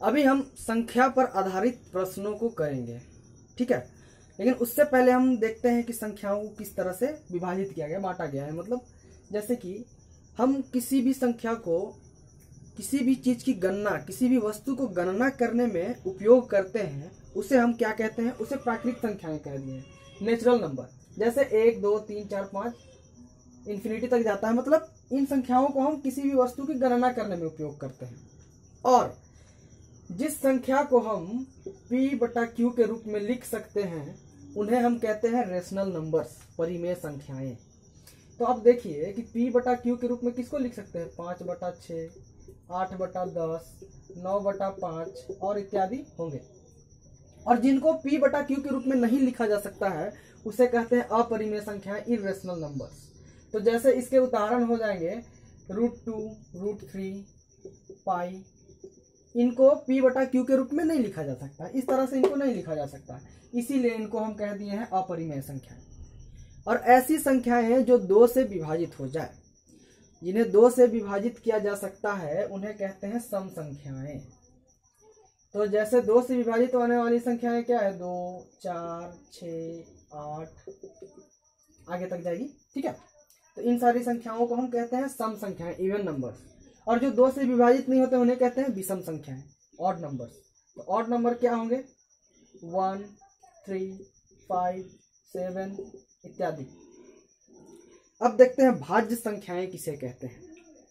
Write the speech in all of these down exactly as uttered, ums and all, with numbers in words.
अभी हम संख्या पर आधारित प्रश्नों को करेंगे, ठीक है। लेकिन उससे पहले हम देखते हैं कि संख्याओं को किस तरह से विभाजित किया गया, बांटा गया है। मतलब जैसे कि हम किसी भी संख्या को, किसी भी चीज की गणना, किसी भी वस्तु को गणना करने में उपयोग करते हैं, उसे हम क्या कहते हैं? उसे प्राकृतिक संख्याएं कह दिए हैं, नेचुरल नंबर। जैसे एक, दो, तीन, चार, पाँच, इन्फिनिटी तक जाता है। मतलब इन संख्याओं को हम किसी भी वस्तु की गणना करने में उपयोग करते हैं। और जिस संख्या को हम p बटा क्यू के रूप में लिख सकते हैं, उन्हें हम कहते हैं रेशनल नंबर्स, परिमेय संख्याएं। तो अब देखिए कि p बटा क्यू के रूप में किसको लिख सकते हैं? पाँच बटा छः, आठ बटा दस, नौ बटा पाँच और इत्यादि होंगे। और जिनको p बटा क्यू के रूप में नहीं लिखा जा सकता है, उसे कहते हैं अपरिमेय संख्याएं, इरेशनल नंबर्स। तो जैसे इसके उदाहरण हो जाएंगे root two, root three, pi. इनको p बटा क्यू के रूप में नहीं लिखा जा सकता, इस तरह से इनको नहीं लिखा जा सकता, इसीलिए इनको हम कह दिए हैं अपरिमेय संख्याएं। और ऐसी संख्याएं हैं जो दो से विभाजित हो जाए, जिन्हें दो से विभाजित किया जा सकता है, उन्हें कहते हैं सम संख्याएं। तो जैसे दो से विभाजित होने वाली संख्याएं क्या है? दो, चार, छ, आठ, आगे तक जाएगी, ठीक है। तो इन सारी संख्याओं को हम कहते हैं सम संख्याएं, इवन नंबर्स। और जो दो से विभाजित नहीं होते उन्हें कहते हैं विषम संख्याएं, ऑड नंबर्स। तो ऑड नंबर क्या होंगे? वन, थ्री, फाइव, सेवन इत्यादि। अब देखते हैं भाज्य संख्याएं किसे कहते हैं।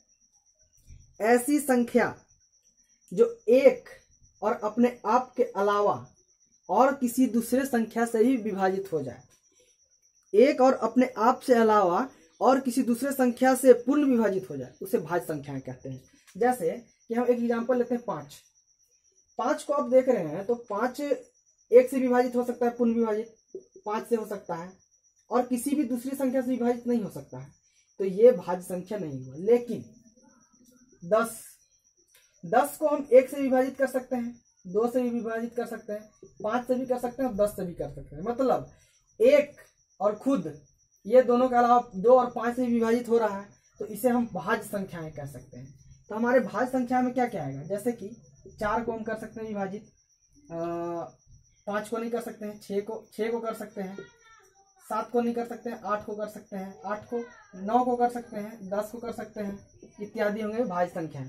ऐसी संख्या जो एक और अपने आप के अलावा और किसी दूसरे संख्या से ही विभाजित हो जाए, एक और अपने आप से अलावा और किसी दूसरे संख्या से पूर्ण विभाजित हो जाए, उसे भाज्य संख्याएं कहते हैं। जैसे कि हम एक एग्जांपल लेते हैं, पाँच। पाँच को आप देख रहे हैं तो पाँच एक से विभाजित हो सकता है, पूर्ण विभाजित पाँच से हो सकता है, और किसी भी दूसरी संख्या से विभाजित नहीं हो सकता है, तो ये भाज्य संख्या नहीं हुआ। लेकिन दस, दस को हम एक से विभाजित कर सकते हैं, दो से भी विभाजित कर सकते हैं, पाँच से भी कर सकते हैं और दस से भी कर सकते हैं। मतलब एक और खुद, ये दोनों के अलावा दो और पाँच से विभाजित हो रहा है, तो इसे हम भाज्य संख्याएं कह सकते हैं। तो हमारे भाज्य संख्या में क्या क्या आएगा? जैसे कि चार को हम कर सकते हैं विभाजित, पाँच को नहीं कर सकते हैं, छः को छः को कर सकते हैं, सात को नहीं कर सकते हैं, आठ को कर सकते हैं, आठ को नौ को कर सकते हैं, दस को कर सकते हैं, इत्यादि होंगे भाज्य संख्याएं।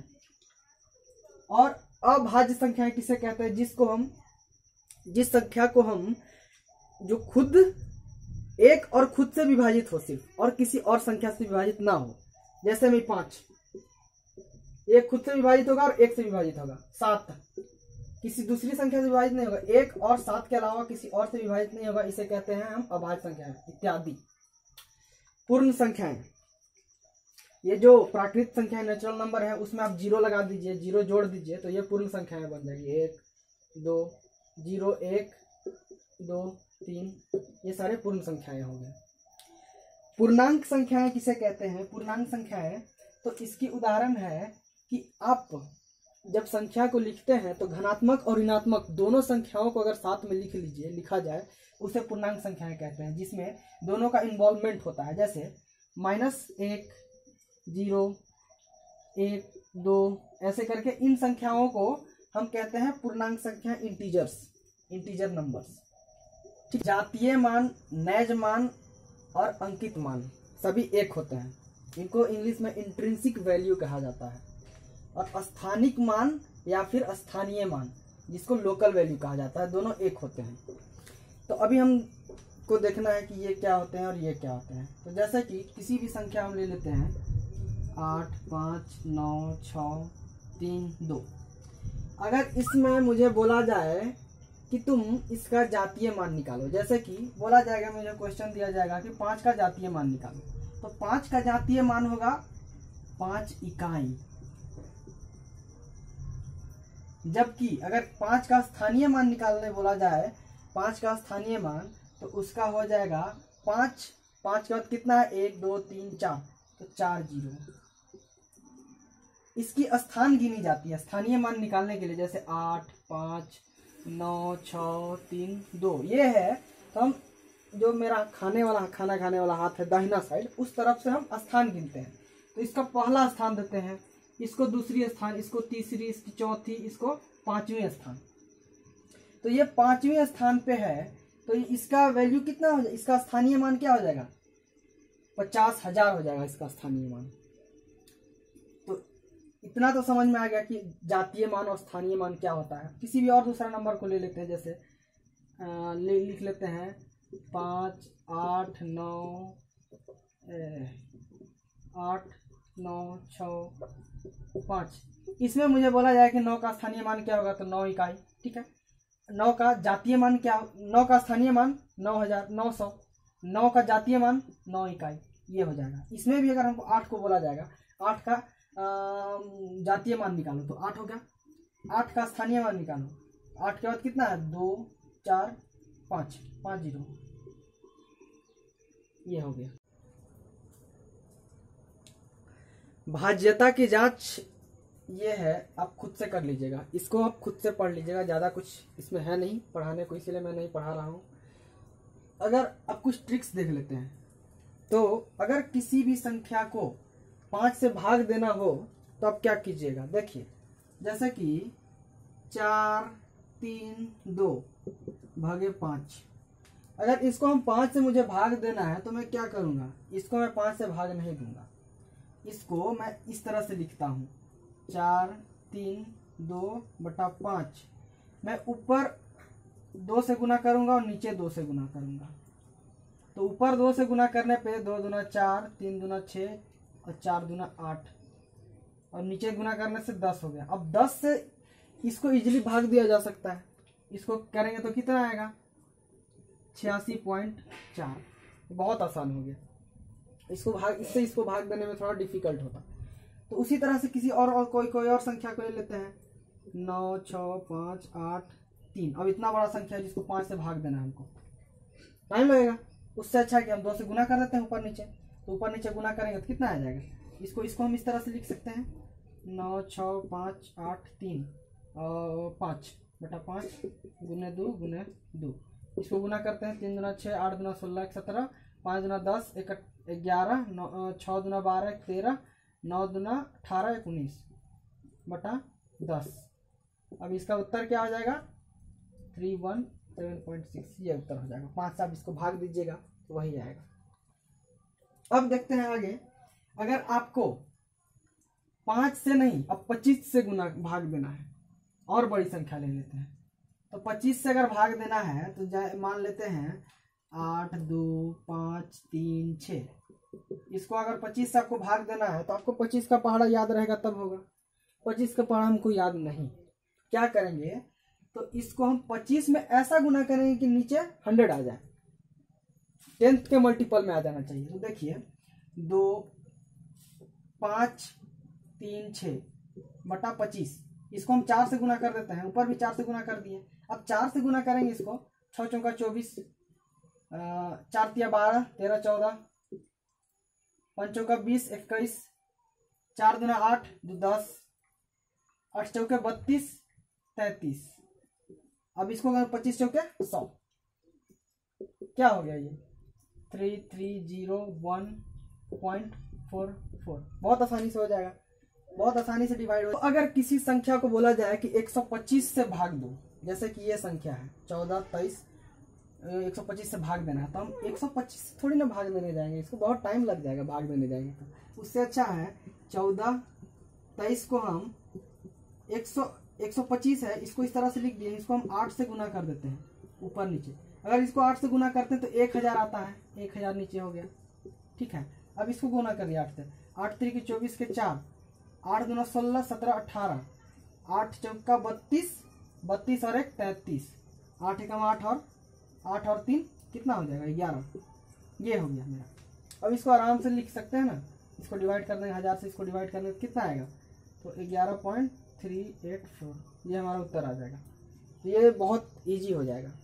और अभाज्य संख्याएं किसे कहते हैं? जिसको हम, जिस संख्या को हम, जो खुद एक और खुद से विभाजित हो सिर्फ, और किसी और संख्या से विभाजित ना हो। जैसे में पांच, एक खुद से विभाजित होगा और एक से विभाजित होगा। सात किसी दूसरी संख्या से विभाजित नहीं होगा, एक और सात के अलावा किसी और से विभाजित नहीं होगा, इसे कहते हैं हम अभाज्य संख्याएं इत्यादि। पूर्ण संख्याएं, ये जो प्राकृतिक संख्या नेचुरल नंबर है, उसमें आप जीरो लगा दीजिए, जीरो जोड़ दीजिए, तो ये पूर्ण संख्याएं बन जाएगी। एक, दो, जीरो, एक, दो, तीन, ये सारे पूर्ण संख्याएं हो गए। पूर्णांक संख्याएं किसे कहते हैं? पूर्णांक संख्याएं, तो इसकी उदाहरण है कि आप जब संख्या को लिखते हैं तो धनात्मक और ऋणात्मक दोनों संख्याओं को अगर साथ में लिख लीजिए, लिखा जाए, उसे पूर्णांक संख्याएं कहते हैं, जिसमें दोनों का इन्वॉल्वमेंट होता है। जैसे माइनस एक, जीरो, एक, दो, ऐसे करके इन संख्याओं को हम कहते हैं पूर्णांक संख्या, इंटीजर्स, इंटीजर नंबर्स। ठीक, जातीय मान, नैज मान और अंकित मान सभी एक होते हैं। इनको इंग्लिश में इंट्रिंसिक वैल्यू कहा जाता है। और स्थानिक मान या फिर स्थानीय मान, जिसको लोकल वैल्यू कहा जाता है, दोनों एक होते हैं। तो अभी हम को देखना है कि ये क्या होते हैं और ये क्या होते हैं। तो जैसे कि किसी भी संख्या हम ले लेते हैं, आठ, पाँच, नौ, छः, तीन, दो। अगर इसमें मुझे बोला जाए कि तुम इसका जातीय मान निकालो, जैसे कि बोला जाएगा, मुझे क्वेश्चन दिया जाएगा कि पाँच का जातीय मान निकालो, तो पाँच का जातीय मान होगा पाँच इकाई। जबकि अगर पाँच का स्थानीय मान निकालने बोला जाए, पाँच का स्थानीय मान, तो उसका हो जाएगा पाँच, पाँच का कितना है? एक, दो, तीन, चार, तो चार जीरो। इसकी स्थान गिनी जाती है स्थानीय मान निकालने के लिए, जैसे आठ, पाँच, नौ, छः, तीन, दो, ये है। तो हम, जो मेरा खाने वाला खाना खाने वाला हाथ है दाहिना साइड, उस तरफ से हम स्थान गिनते हैं। तो इसका पहला स्थान देते हैं, इसको दूसरी स्थान, इसको तीसरी, इसकी चौथी, इसको पांचवें स्थान। तो ये पांचवें स्थान पे है, तो इसका वैल्यू कितना हो जाएगा, इसका स्थानीय मान क्या हो जाएगा, पचास हजार हो जाएगा इसका स्थानीय मान। तो इतना तो समझ में आ गया कि जातीय मान और स्थानीय मान क्या होता है। किसी भी और दूसरा नंबर को ले लेते हैं, जैसे आ, ले, लिख लेते हैं पाँच आठ नौ आठ नौ छ पाँच। इसमें मुझे बोला जाए कि नौ का स्थानीय मान क्या होगा, तो नौ इकाई। ठीक है, नौ का जातीय मान क्या, नौ का स्थानीय मान नौ हजार नौ सौ, नौ का जातीय मान नौ इकाई, ये हो जाएगा। इसमें भी अगर हमको आठ को बोला जाएगा, आठ का जातीय मान निकालो तो आठ हो गया, आठ का स्थानीय मान निकालो, आठ के बाद कितना है, दो चार पाँच, पाँच जीरो, ये हो गया। भाज्यता की जांच ये है, आप खुद से कर लीजिएगा, इसको आप खुद से पढ़ लीजिएगा, ज़्यादा कुछ इसमें है नहीं पढ़ाने को, इसलिए मैं नहीं पढ़ा रहा हूँ। अगर आप कुछ ट्रिक्स देख लेते हैं, तो अगर किसी भी संख्या को पाँच से भाग देना हो तो आप क्या कीजिएगा, देखिए जैसे कि चार तीन दो भागे पाँच, अगर इसको हम पाँच से मुझे भाग देना है तो मैं क्या करूँगा, इसको मैं पाँच से भाग नहीं दूंगा, इसको मैं इस तरह से लिखता हूँ, चार तीन दो बटा पाँच। मैं ऊपर दो से गुना करूंगा और नीचे दो से गुना करूंगा। तो ऊपर दो से गुना करने पे दो दुना चार, तीन दुना छः और चार दुना आठ, और नीचे गुना करने से दस हो गया। अब दस से इसको इजीली भाग दिया जा सकता है, इसको करेंगे तो कितना आएगा, छियासी पॉइंट चार, बहुत आसान हो गया। इसको भाग, इससे इसको भाग देने में थोड़ा डिफिकल्ट होता। तो उसी तरह से किसी और, और कोई कोई और संख्या को ले लेते हैं, नौ छः पाँच आठ तीन। अब इतना बड़ा संख्या है जिसको पाँच से भाग देना है हमको, टाइम लगेगा। उससे अच्छा है कि हम दो से गुना कर देते हैं ऊपर नीचे, तो ऊपर नीचे गुना करेंगे तो कितना आ जाएगा। इसको इसको हम इस तरह से लिख सकते हैं, नौ छः पाँच आठ तीन और पाँच बटा पाँच गुने दो गुने दो। इसको गुना करते हैं, तीन दुना छः, आठ दुना सोलह, एक सत्रह, पाँच दुना दस, एक ग्यारह, नौ छः दुना बारह, एक तेरह, नौ दुना अठारह, एक उन्नीस बटा दस। अब इसका उत्तर क्या हो जाएगा, three one seven point six, ये उत्तर हो जाएगा। पाँच से आप इसको भाग दीजिएगा तो वही आएगा। अब देखते हैं आगे, अगर आपको पाँच से नहीं अब पच्चीस से गुना भाग देना है, और बड़ी संख्या ले लेते हैं, तो पच्चीस से अगर भाग देना है तो मान लेते हैं आठ दो पाँच तीन छः। इसको अगर पच्चीस से आपको भाग देना है तो आपको पच्चीस का पहाड़ा याद रहेगा तब होगा, पच्चीस का पहाड़ा हमको याद नहीं। क्या करेंगे, तो इसको हम पच्चीस में ऐसा गुना करेंगे कि नीचे हंड्रेड आ जाए, टेंथ के मल्टीपल में आ जाना चाहिए। तो देखिए दो पाँच तीन छः बटा पच्चीस, इसको हम चार से गुना कर देते हैं, ऊपर भी चार से गुना कर दिए। अब चार से गुना करेंगे इसको, छः चौका चौबीस, चार तिया बारह, तेरह चौदह, पंचों का बीस, इक्कीस, चार दुना आठ, दो दस, आठ चौके बत्तीस, तैतीस। अब इसको अगर पच्चीस चौके सौ, क्या हो गया ये, three three zero one point four four. बहुत आसानी से हो जाएगा, बहुत आसानी से डिवाइड हो। तो अगर किसी संख्या को बोला जाए कि एक सौ पच्चीस से भाग दो, जैसे कि ये संख्या है चौदह तेईस, एक सौ पच्चीस से भाग देना है, तो हम एक सौ पच्चीस से थोड़ी ना भाग देने जाएंगे, इसको बहुत टाइम लग जाएगा भाग देने जाएंगे। तो उससे अच्छा है चौदह तेईस को हम एक सौ एक सौ पच्चीस है, इसको इस तरह से लिख दिए, इसको हम आठ से गुना कर देते हैं ऊपर नीचे। अगर इसको आठ से गुना करते हैं तो एक हजार आता है, एक हजार नीचे हो गया। ठीक है, अब इसको गुना कर दिया आठ से, आठ तरीके चौबीस के चार, आठ दुना सोलह, सत्रह अट्ठारह, आठ चौका बत्तीस, बत्तीस और एक तैतीस, आठ एकम आठ और आठ और तीन कितना हो जाएगा, ग्यारह। ये हो गया मेरा। अब इसको आराम से लिख सकते हैं ना, इसको डिवाइड कर देंगे, हजार से इसको डिवाइड करने कितना आएगा, तो ग्यारह पॉइंट थ्री एट फोर, ये हमारा उत्तर आ जाएगा। तो ये बहुत इजी हो जाएगा।